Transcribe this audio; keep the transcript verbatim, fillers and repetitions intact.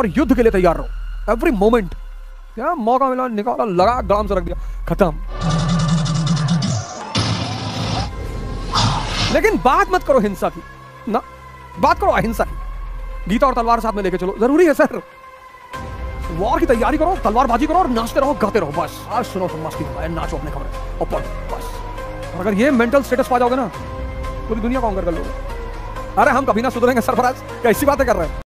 और युद्ध के लिए तैयार रहो एवरी मोमेंट। क्या मौका मिला निकाला, लगा, गलाम से रख दिया, खत्म। लेकिन बात मत करो हिंसा की ना, बात करो अहिंसा की। गीता और तलवार साथ में लेके चलो, जरूरी है सर। वॉर की तैयारी करो, तलवारबाजी करो और नाचते रहो, गाते रहो, बस। आज सुनो तुम मस्ती में, नाचो अपने कमरे और पढ़ो, बस। और अगर ये मेंटल स्टेटस पा जाओगे ना, पूरी दुनिया को अंगर कर लोगे। अरे हम कभी ना सुधरेंगे सरफराज, कैसी बातें कर रहे हैं।